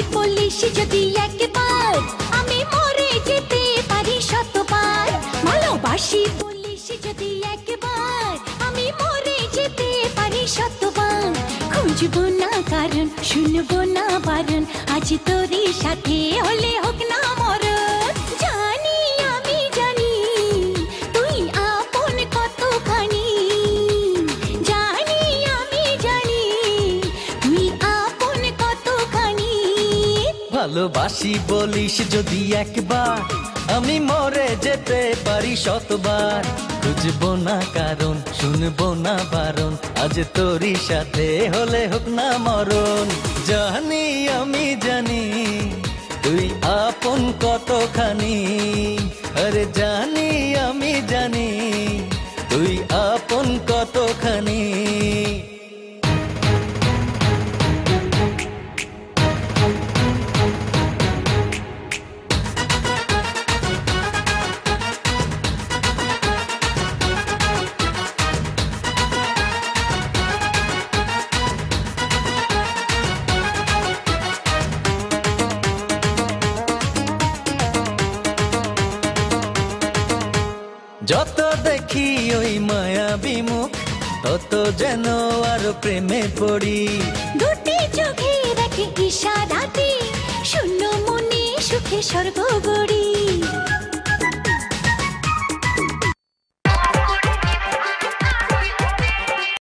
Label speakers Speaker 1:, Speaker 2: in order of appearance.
Speaker 1: বলিস যদি একবার, আমি মরে যেতে পারি শতবার। ভালোবাসি বলিস যদি একবার, আমি মরে যেতে পারি শতবার। খুঁজবো না কারণ, শুনবো না বারণ, আজ তোরই সাথে হলে হোক না মরণ। জানি আমি জানি তুই আপন কতখানি, জানি আমি জানি তুই আপন কতখানি।
Speaker 2: ভালোবাসি বলিস যদি একবার, আমি মরে যেতে পারি শতবার। খুঁজবো না কারণ, শুনবো না বারণ, আজ তোরই সাথে হলে হোক না মরণ। জানি আমি জানি তুই আপন কতখানি, আরে জানি আমি জানি তুই আপন কতখানি। যত দেখি ওই মায়াবী মুখ, তত যেন আরো প্রেমে পড়ি।
Speaker 1: দুটি চোখে রাখে ইশারাতে, শূন্য মনে সুখে স্বর্গ গড়ি।